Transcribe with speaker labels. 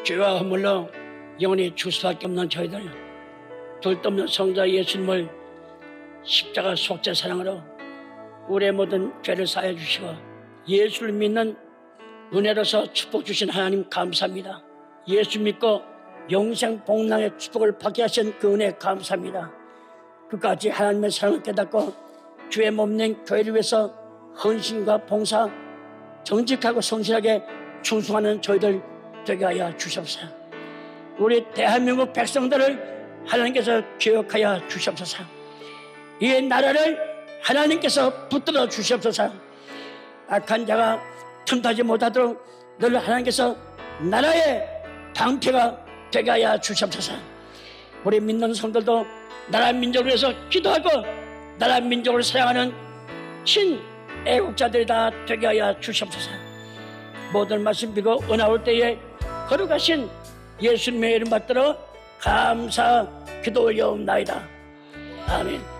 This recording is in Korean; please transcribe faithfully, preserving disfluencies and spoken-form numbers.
Speaker 1: 죄와 허물로 영원히 죽을 수밖에 없는 저희들, 둘도 없는 성자 예수님을 십자가 속죄 사랑으로 우리의 모든 죄를 사해 주시고 예수를 믿는 은혜로서 축복 주신 하나님 감사합니다. 예수 믿고 영생 복락의 축복을 받게 하신 그 은혜 감사합니다. 끝까지 하나님의 사랑을 깨닫고 주의 몸된 교회를 위해서 헌신과 봉사, 정직하고 성실하게 충성하는 저희들 되게 하여 주시옵소서. 우리 대한민국 백성들을 하나님께서 기억하여 주시옵소서. 이 나라를 하나님께서 붙들어 주시옵소서. 악한 자가 틈타지 못하도록 늘 하나님께서 나라의 방패가 되게 하여 주시옵소서. 우리 믿는 성들도 나라 민족을 위해서 기도하고 나라 민족을 사랑하는 친 애국자들이 다 되게 하여 주시옵소서. 모든 말씀 비고 은하올 때에 거룩하신 예수님의 이름 받들어 감사 기도 올려옵나이다. 아멘.